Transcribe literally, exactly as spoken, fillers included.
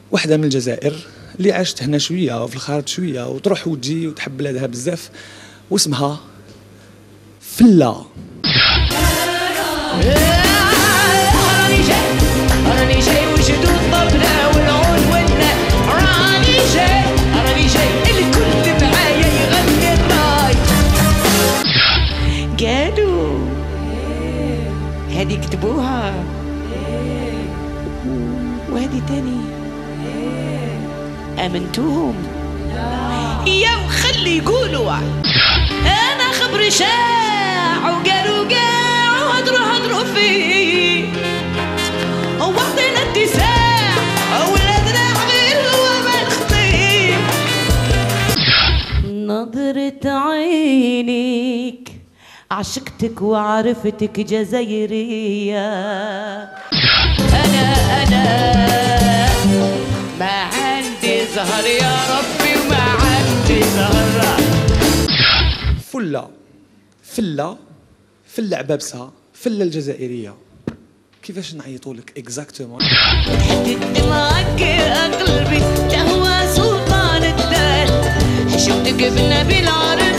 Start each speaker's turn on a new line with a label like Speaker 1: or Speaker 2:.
Speaker 1: وحده من الجزائر اللي عاشت هنا شويه وفي الخارج شويه وتروح وتجي وتحب بلادها بزاف، واسمها فله.
Speaker 2: راني جاي راني جاي وجدوا الطبلة والعود والناي، راني جاي راني جاي الكل معايا يغني الراي. قالوا هادي كتبوها وهادي تاني امنتوهم؟ يا مخلي يقولوا انا خبري شاع وقالوا قاع وهدروا هدروا فيه وعطينا اتساع ولادنا غير هو ما نخطيه. نظرة عينيك عشقتك وعرفتك جزائرية، أنا أنا ما عندي زهر يا ربي وما عندي زهر.
Speaker 1: فله فله فله عبابسه فله الجزائريه، كيفاش نعيطوا لك اكزاكتومون؟
Speaker 2: حددت معاك قلبي تهوى سلطان الدار، حشوتك بالنبي العربي